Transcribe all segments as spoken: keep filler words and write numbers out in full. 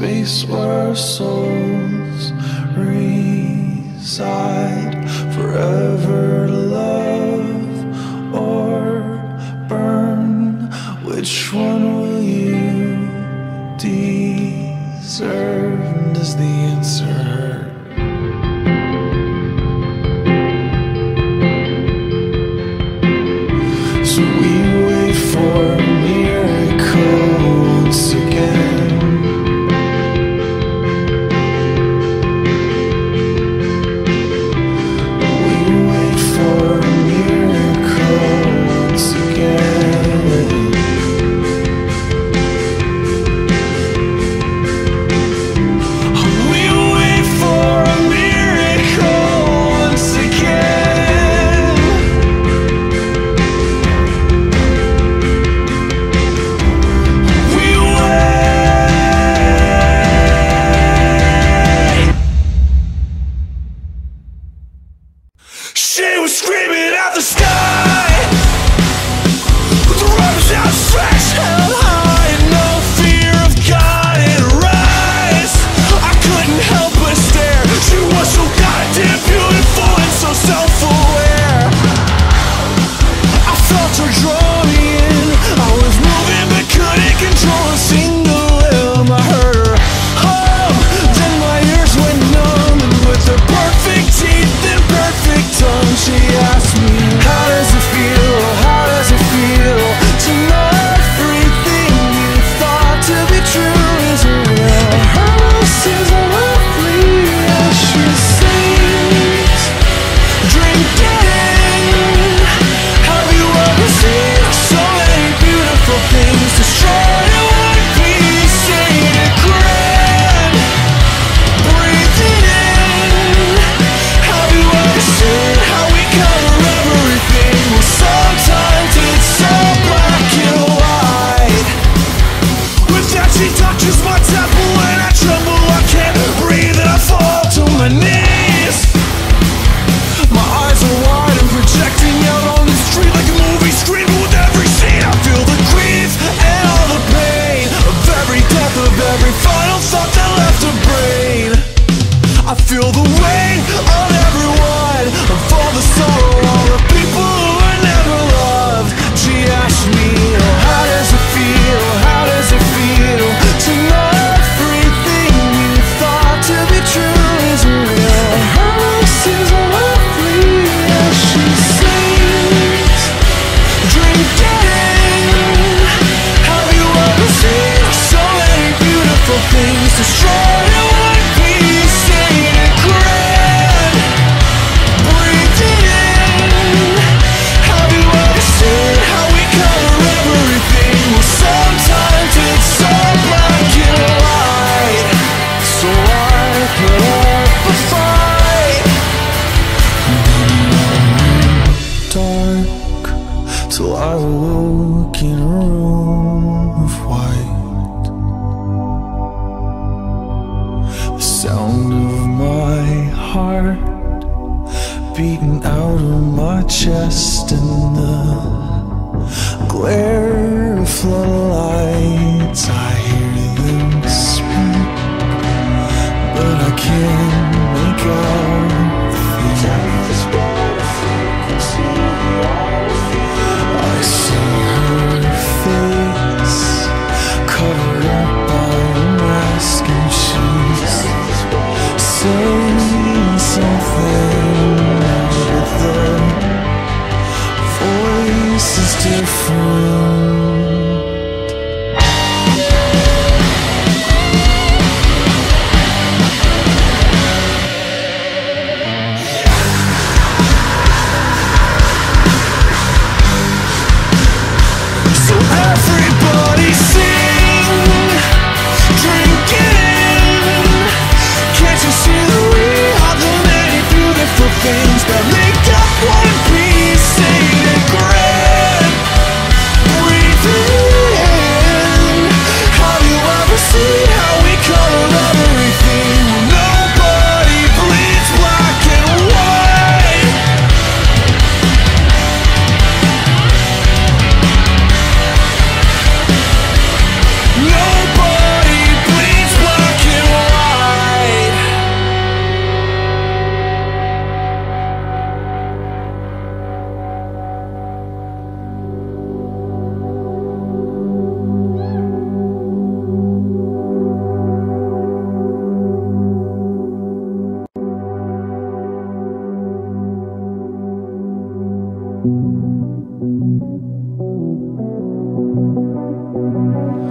space where our souls reside, forever to love or burn. Which one will you deserve? And does the answer hurt? So we wait for a miracle once again. We wait for a miracle once again.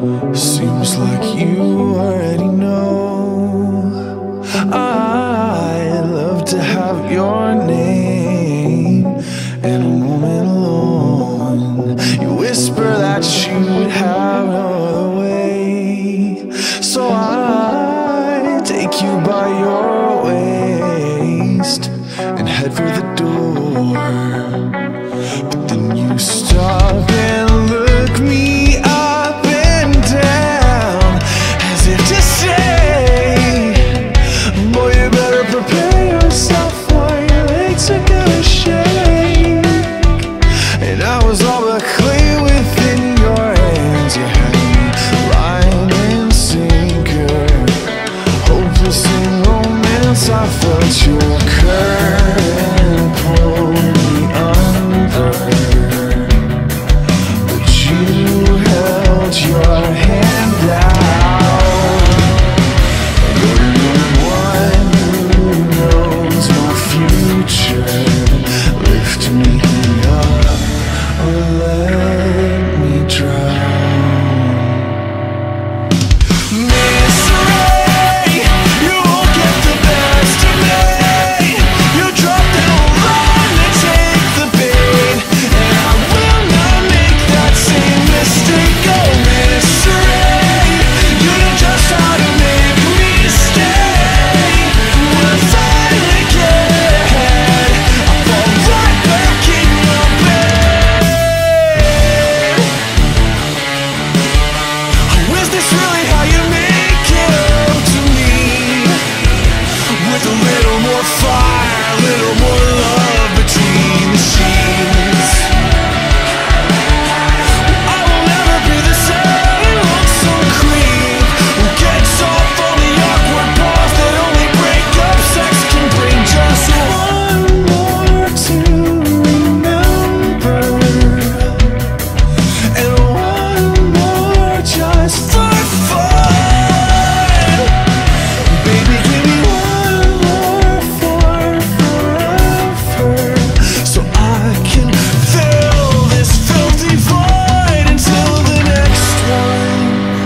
Seems like you already know. I'd love to have your name and a moment alone. You whisper that you'd have no other way, so I take you by your waist and head for the door. But then you stop and look me up and down, as if to say, boy, you better prepare yourself, for your legs are gonna shake. And I was all but clay within your hands. You had me line and sinker, hopeless in romance. I felt your current pull me under, but you held your hand out. You're the one who knows my future. Lift me up or let me drown. Misery, you won't get the best of me. You drop down line to take the bait, and I will not make that same mistake. Oh, misery, you know just how to make me stay. When I finally get ahead, I fall right back in your bed. Oh, is this really how you make it up to me? With a little more fire, a little more love between the sheets. I will never be the same, lonesome creep who gets off on the awkward pause that only breakup sex can bring. Just one more to remember, and one more just for fun. Baby, give me one more for forever, so I can fill this filthy void until the next one.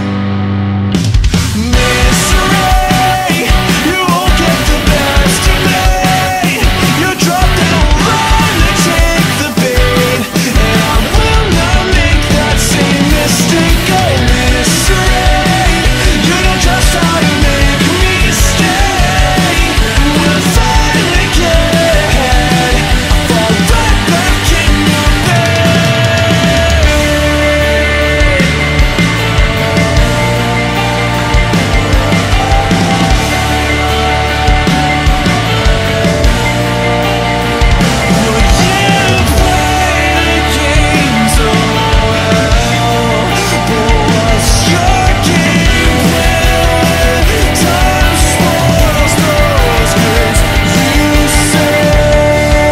Misery, you won't get the best of me. You drop down line to take the bait, and I will not make that same mistake. Oh, misery, you know just how to make me stay. When I finally get ahead, I fall right back in your bed. Well, you play the game so well, but what's your game plan? Time spoils those goods you say.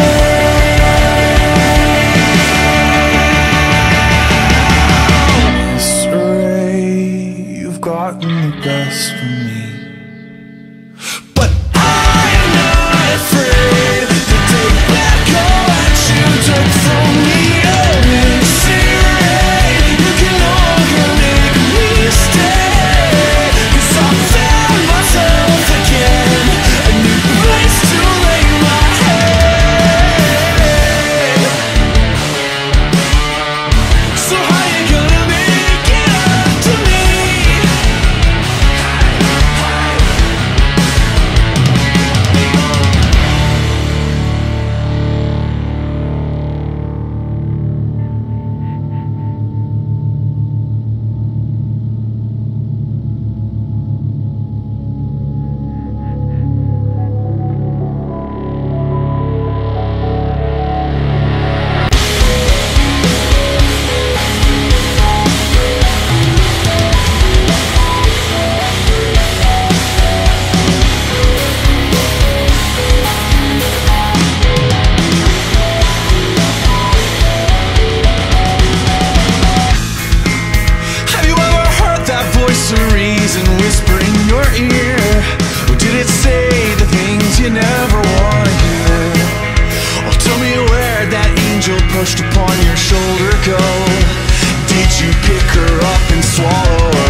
Misery, you've gotten the best of me, but I'm not afraid to take back all that you took from me. Oh, misery, you can no longer make me stay, 'cause I found myself again, a new place to lay my head. So how you gonna make it up to me? Have you ever heard that voice of reason whisper in your ear? Or did it say the things you never want to hear? Oh, tell me where'd that angel perched upon your shoulder go? Did you pick her up and swallow her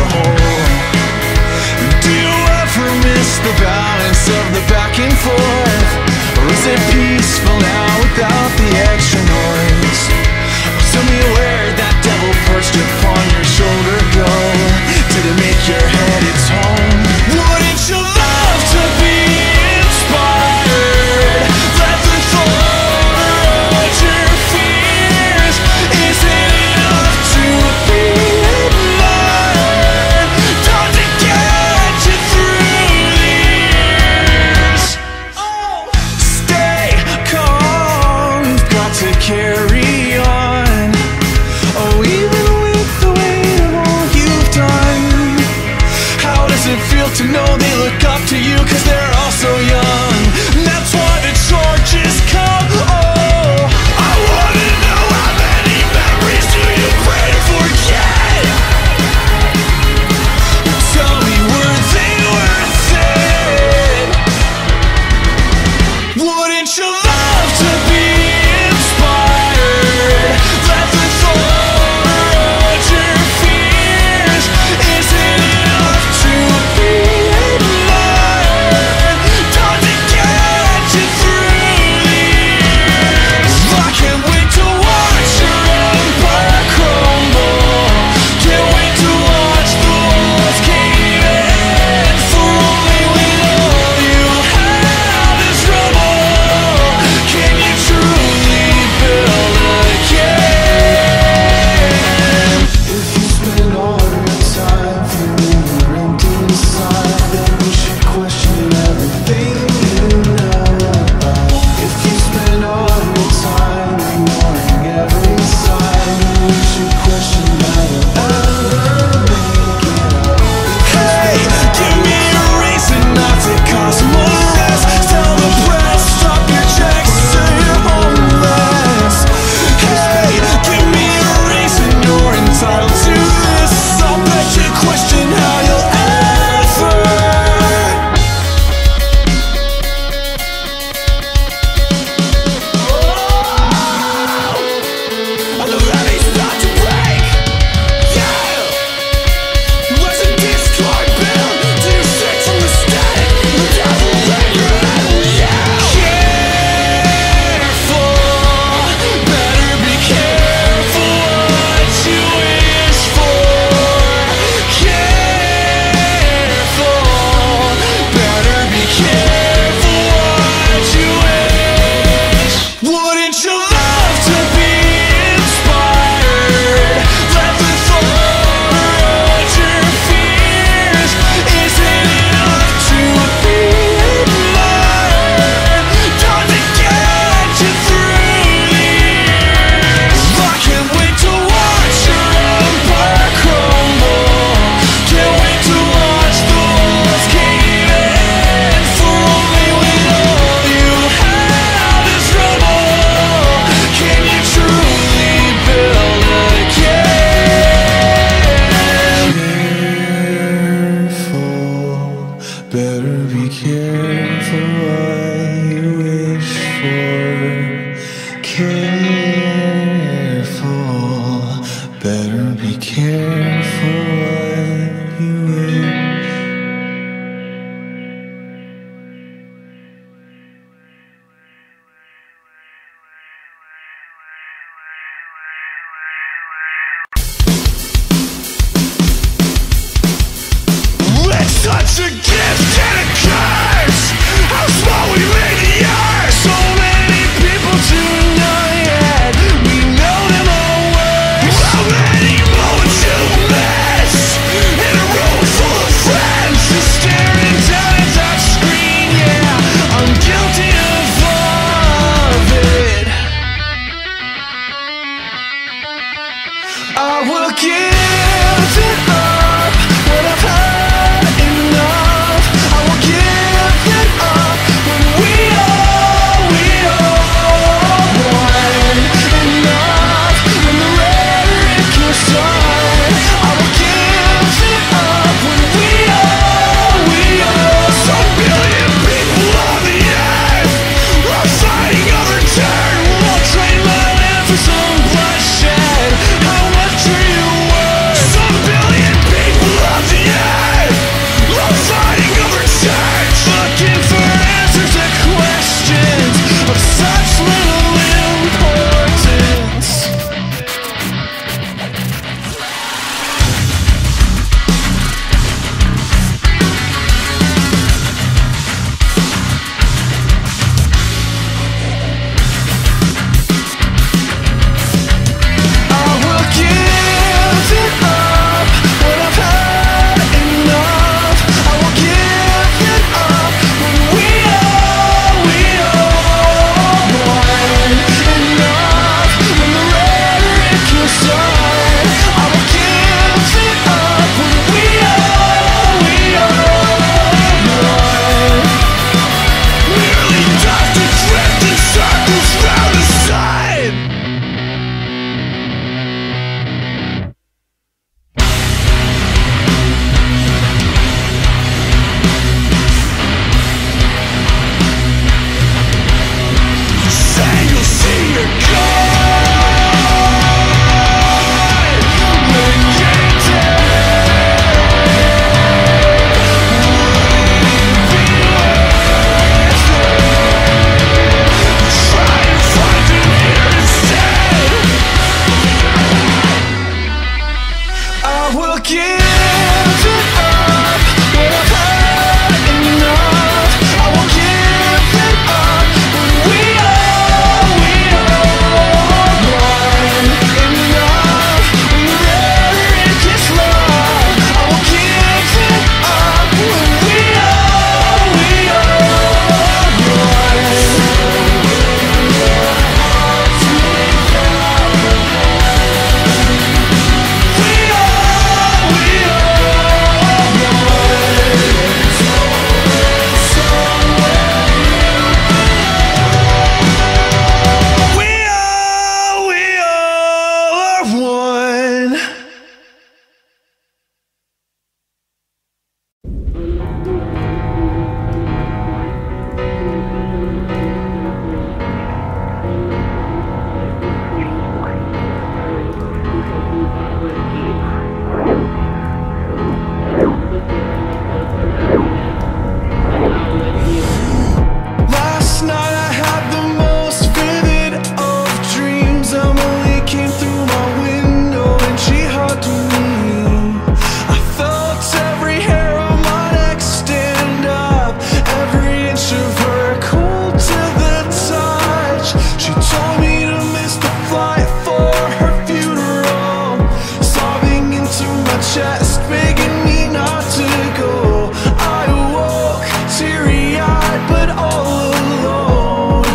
chest, begging me not to go. I awoke, teary-eyed, but all alone.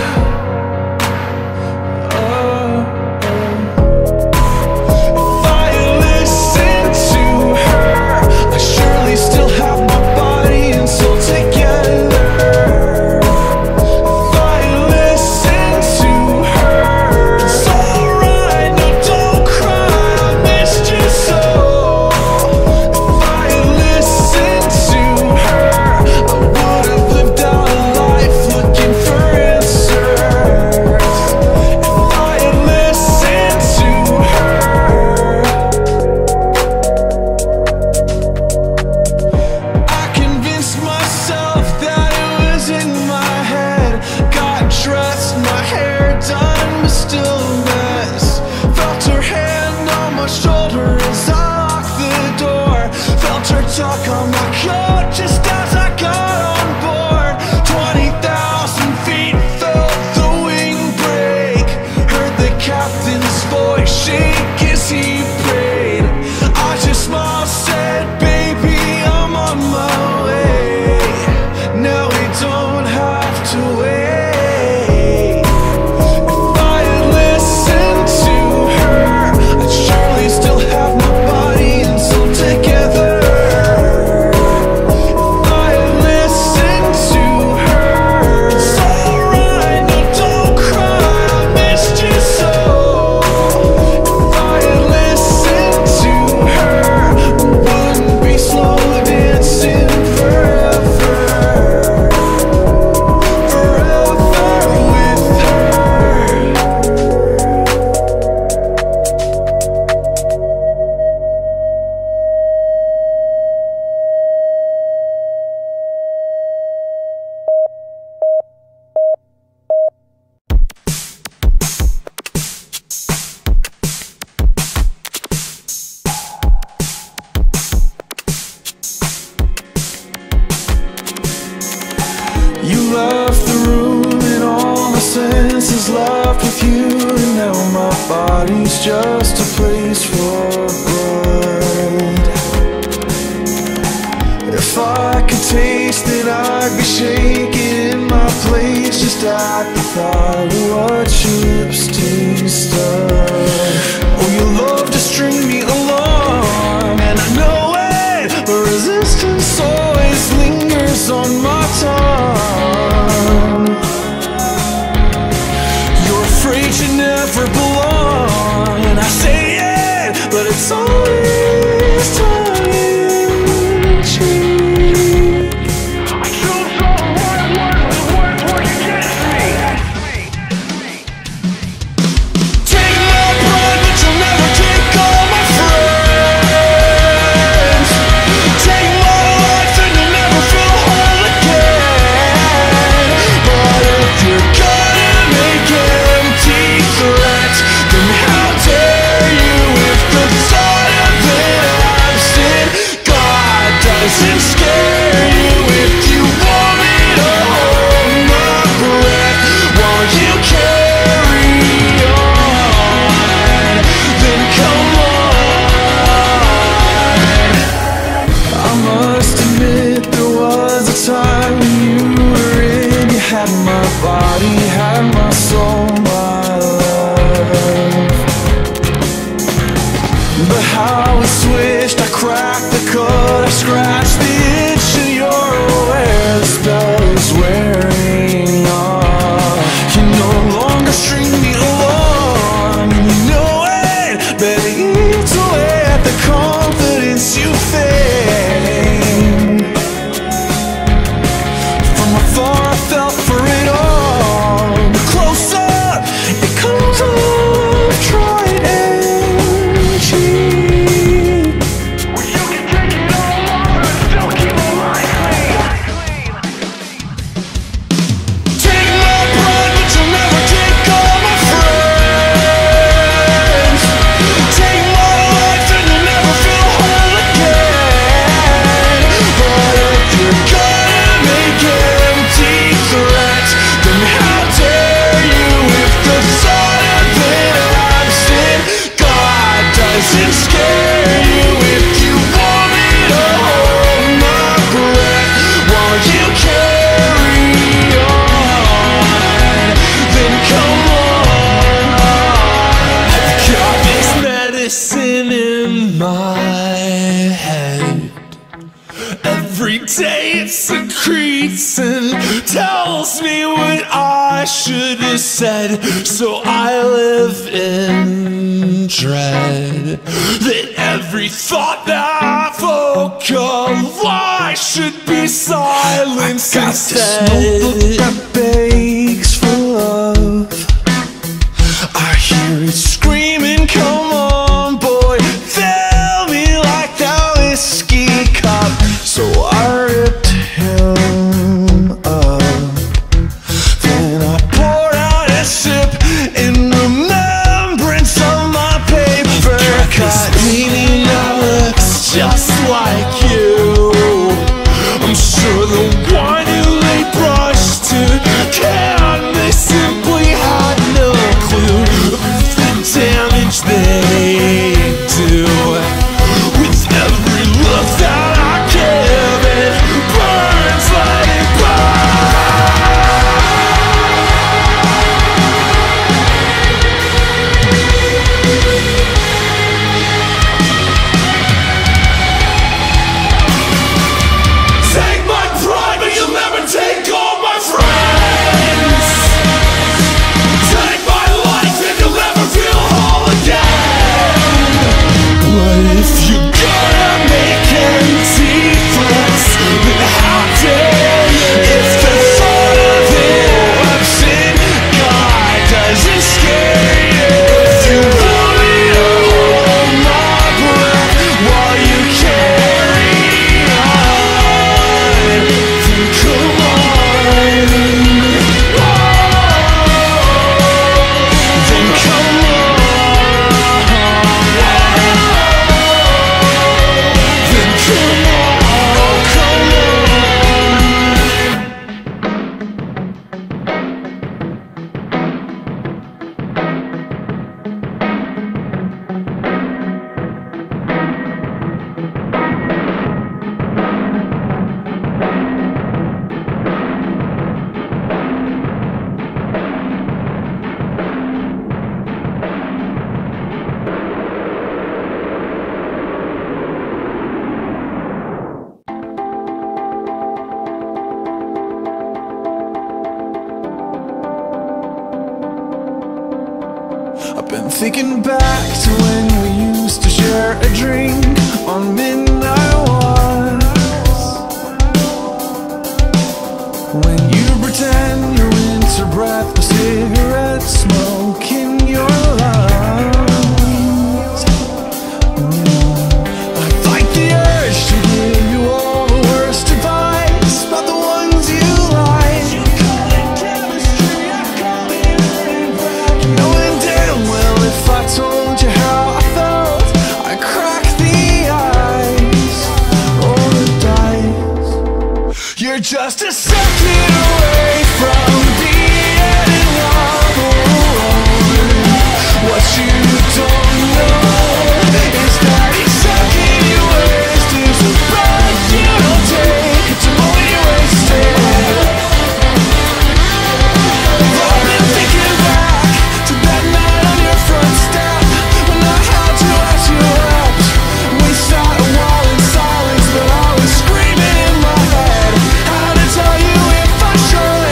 Oh, oh. If I listen to her, I surely still have my body and soul together. If I listen to her, it's alright, no, don't cry, I missed you so. If I listened to her, I would have lived out a life looking for answers. If I had listened to her, I convinced myself that it was in my head. Got dressed, my hair done, but still a mess. Felt her hand on my shoulder as I locked the door. Felt her talk on my coat just as I got on board. Twenty thousand feet, felt the wing break. Heard the captain's voice shake as he prayed. I just smiled, said, baby, I'm on my way. Now we don't have to wait. If I had listened to her, I'd surely still have my body and soul together. If I had listened to her, it's alright, no, don't cry, I missed you so. If I had listened to her, we wouldn't be slow dancing forever, forever with her. You left the room and all my senses left with you, and now my body's just a place for blood. If I could taste it, I'd be shaking in my place just at the thought of what your lips taste of. Oh, you love to string me along, and I know it, but resistance always lingers on my tongue. You're afraid you never belong, and I say it, but it's always tongue in cheek. I choose all the right words, the words work against me. Take my blood, but you'll never take all my friends. Take my life and you'll never feel whole again. But if you're gonna make empty threats, then how dare you if the thought of it absent? God doesn't scare you if you want me to hold my breath while you carry on. Then come on. I must admit there was a time when you were in. You had my body, had my soul, my love. But how we switched, I cracked the code, I scratched the itch, and you're aware the spell is wearing off. You no longer string me along, and you know it, but it eats away at the confidence you feigned. From afar I felt for it all, but close up, it comes off tried and cheap. Well, you can take it all. every day it secretes and tells me what I should have said. So I live in dread that every thought that I vocalize should be silenced I got instead. this notebook that begs for love. I hear it screaming, come on boy, fill me like that whiskey cup. So I ripped him up, then I poured out a sip in remembrance of my paper cut. Meaning that looks just like you. I'm sure the one who they brushed to canvas simply had no clue of the damage they do. With every look that I give, it burns, let it Take my pride, but you'll never take all my friends. Take my life and you'll never feel whole again. But if you're gonna make empty threats, then how dare you? If the thought of eruption, God, doesn't scare you. If you want me to hold my breath while you carry on, then come on. Then come on. Then come on, come on. I've been thinking back to when we used to share a drink on midnight walks, when you pretend your winter breath was cigarette smoke in your lungs. I fight the urge to give you all the worst advice about the ones you like. You call it chemistry, I call it knowing damn well if I told you how I felt, I'd crack the ice or the dice. You're just a second away from being in love alone. What you don't know is that each second you waste is a breath you don't take. It's a moment you wasted. I've been thinking back to that night on your front step when I had to ask you out. We sat a while in silence, but I was screaming in my head. How to tell you if I should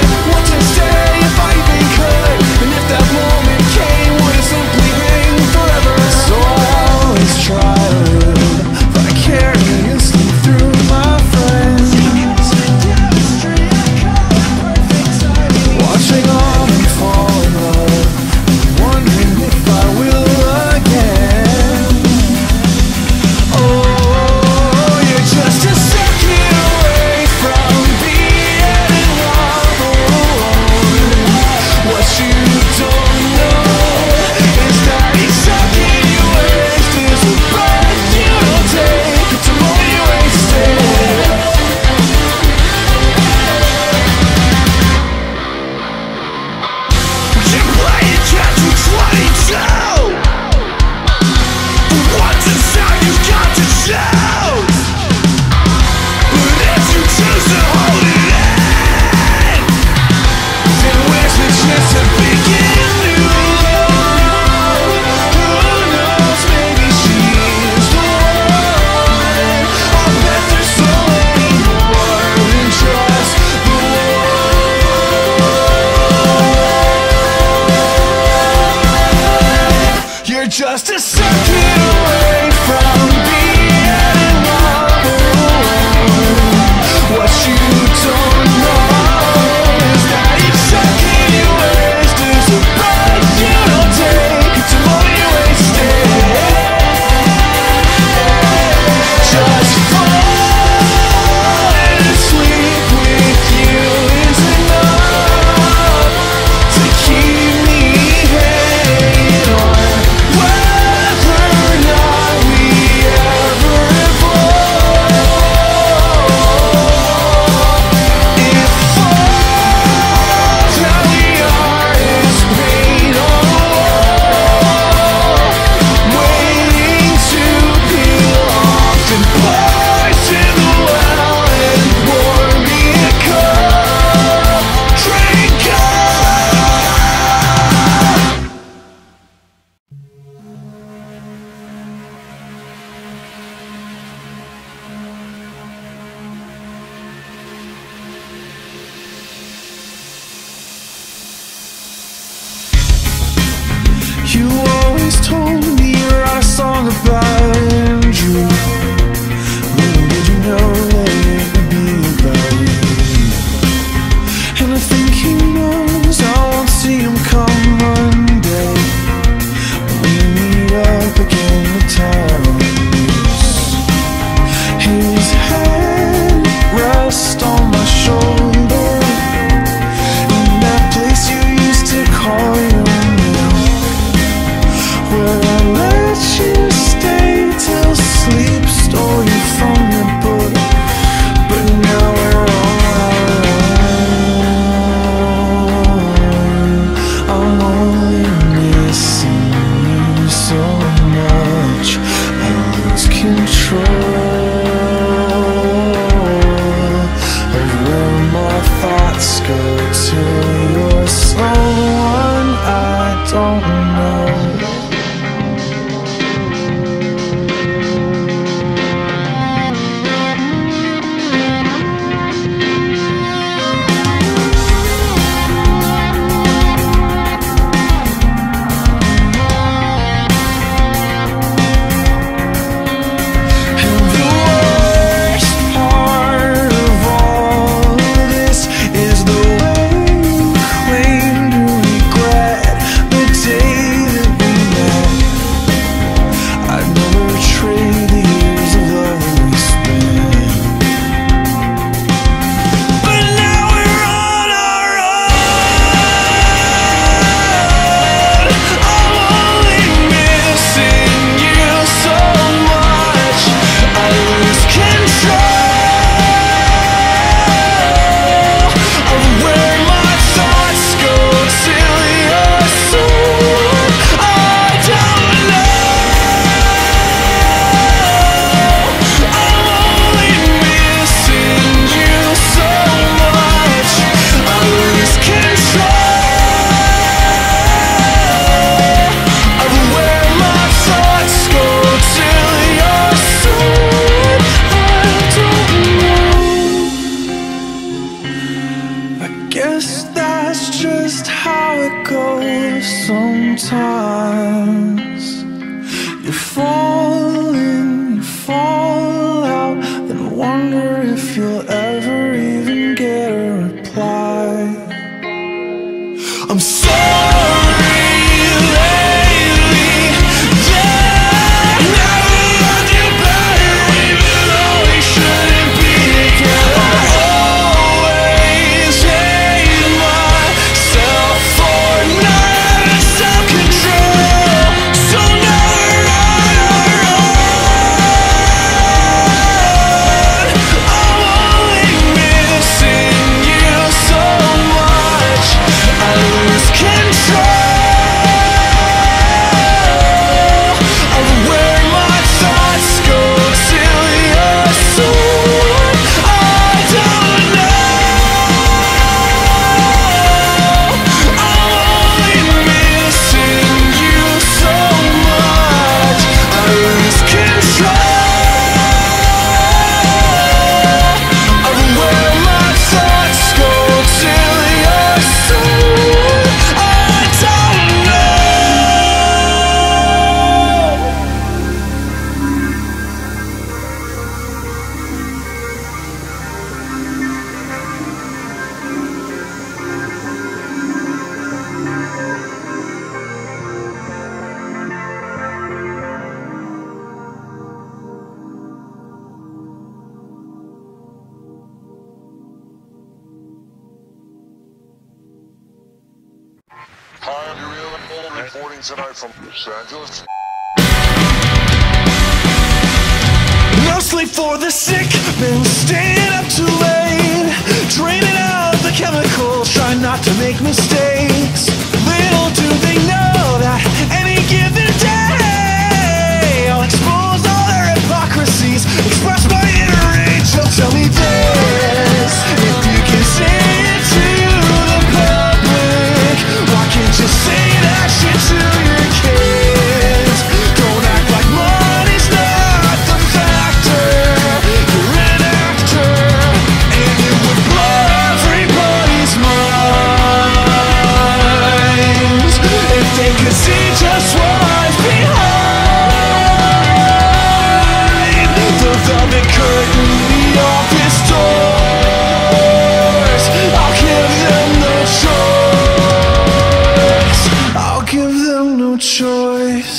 just a second away from being number one. What you don't know is that each second you waste is a breath you don't take. It's a moment you wasted. Just falling asleep with you is enough to keep me hanging on. When reporting tonight from Los Angeles. No sleep for the sick, been staying up too late, draining out the chemicals, trying not to make mistakes. Little do they know that any given day I'll expose all their hypocrisies, express my inner rage. So tell me this, if you can say it to the public, why can't you say that shit to your kids? Don't act like money's not the factor. You're an actor, and you would blow everybody's minds if they could see just what's behind the velvet curtain, the office doors. I'll give them no choice. I'll give them no choice.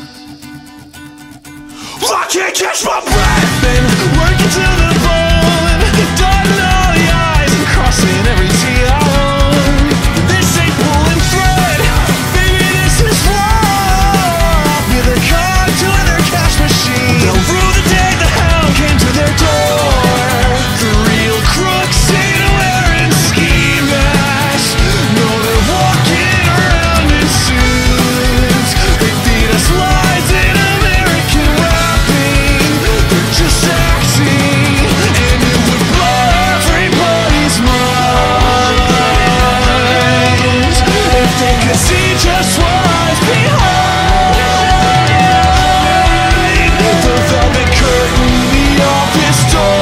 I can't catch my breath, been working to the bone, dotting all the I's and crossing every T I own. This ain't pulling thread, baby, this is wrong. I'll be their cog to their cash machine. They'll rue the day the hound came to their door. The real crooks ain't wearing ski masks. No, they're walking around in suits. They feed us lies in American rapping. They're just acting, and it would blow everybody's minds if they could see just what's behind the velvet curtain, the office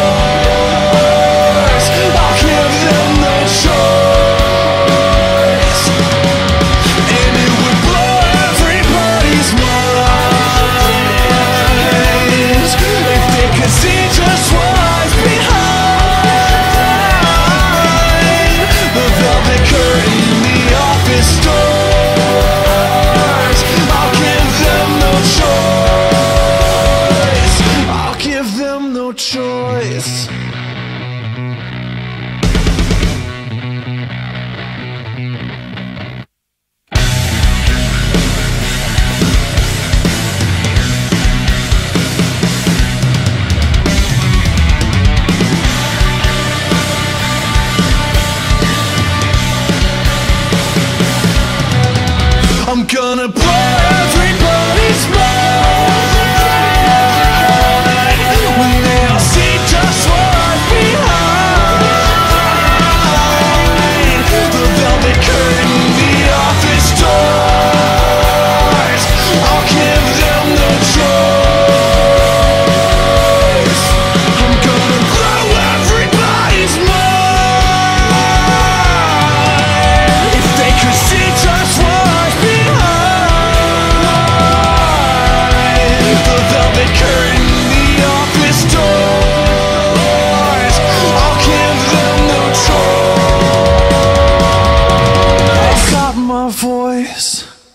doors. I'll give them no choice, and it would blow everybody's minds if they could see just what's behind the velvet curtain, the office doors. I'll give them no choice. I'll give them no choice. I'm gonna blow everybody's mind when they all see just what's behind the velvet curtain, the office doors. I'll give them no choice. I'm gonna blow everybody's mind if they could see just what's behind the velvet curtain, the office doors. I'll give them no choice. I've got my voice.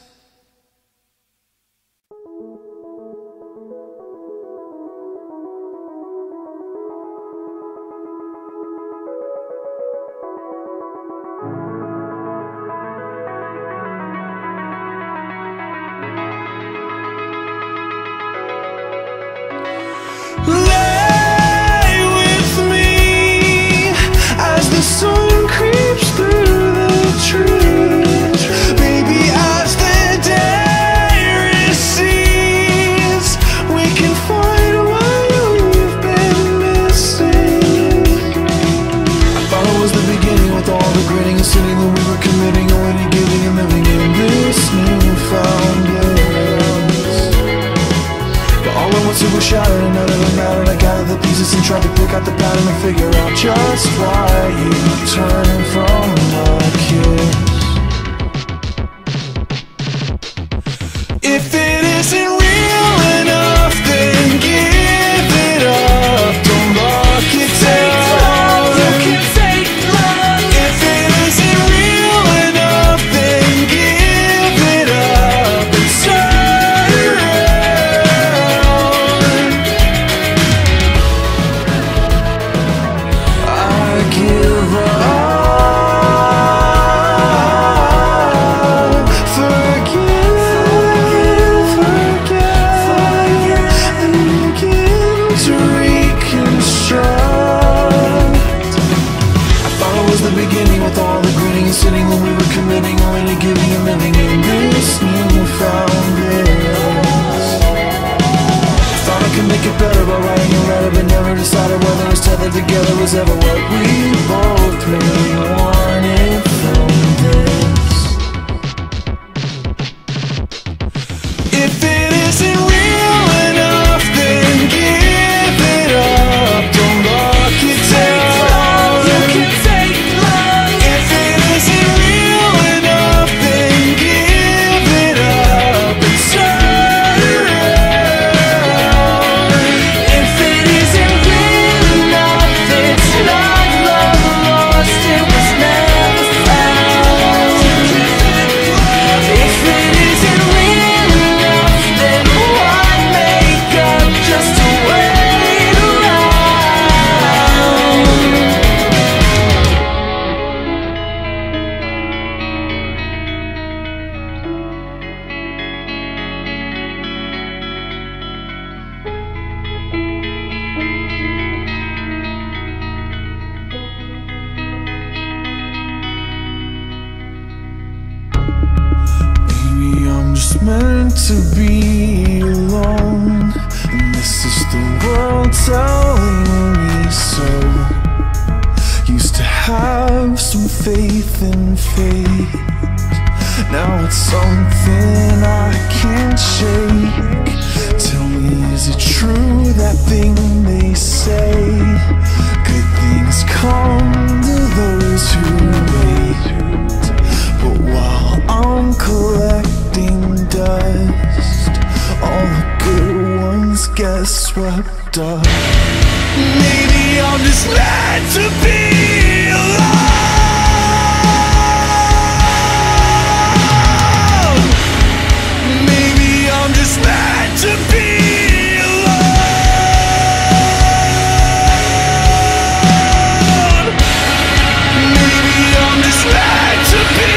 Lay with me as the sun creeps through the trees. Baby, as the day recedes, we can find what we've been missing. I thought it was the beginning with all the grinning and sinning that we were committing, already giving and living in this newfound bliss. But all at once it was shattered and none of it mattered. I gathered the pieces and tried to pick out the pattern and figure out just why you turned from a kiss. If it isn't real enough, then give it up. Don't lock it down. If it isn't real enough, then give it up and turn around. I give up. together, whether it's tethered together, was ever what we both really wanted from this. If it isn't real enough, then give it up. Don't lock it down. You can take love. If it isn't real enough, then give it up and turn around. If it isn't real enough, it's not love lost, it was never found. If it isn't real enough, then why make up just to wait around? Maybe I'm just meant to be alone, and this is the world telling me so. Used to have some faith in fate, now it's something I can't shake. Tell me, is it true, that thing they say? Good things come to those who wait. But while I'm collecting dust, all the good ones get swept up. Maybe I'm just meant to be alone. Maybe I'm just meant to be alone. Maybe I'm just meant to be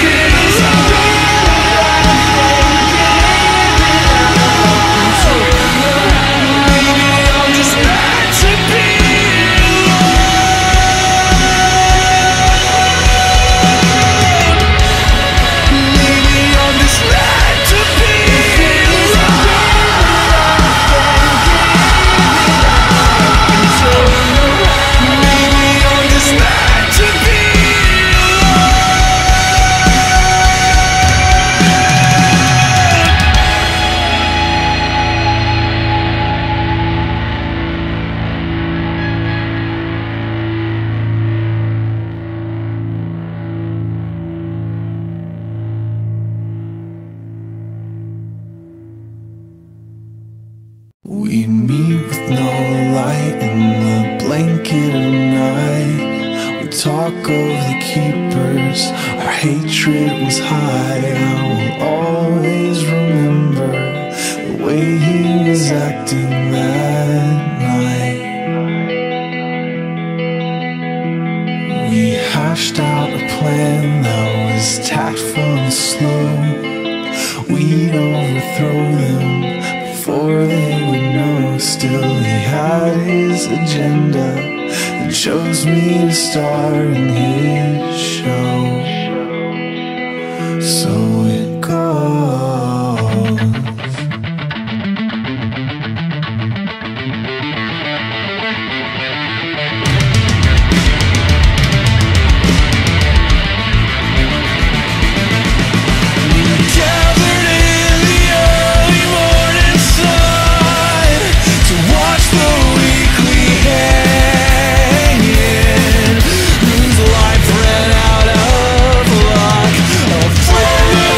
We'd meet with no light in the blanket of night. We'd talk of the keepers, our hatred was high. I will always remember the way he was acting that night. We hashed out a plan that was tactful and slow. We'd overthrow them before they would know. Still he had his agenda and chose me to star in his show. So it goes. Gathered in the early morning sun to watch the weekly hanging, whose life ran out of luck. A friend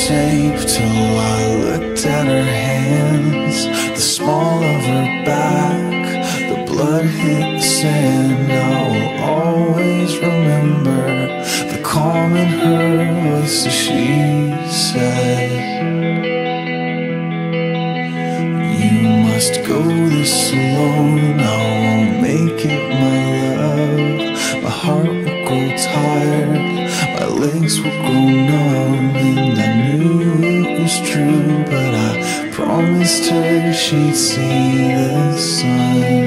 safe till I looked at her hands, the small of her back, the blood hit the sand. I will always remember the calm in her voice as she said, "You must go this alone, I won't make it, my love. My heart will grow tired, my legs will grow numb." And I knew it was true, but I promised her she'd see the sun.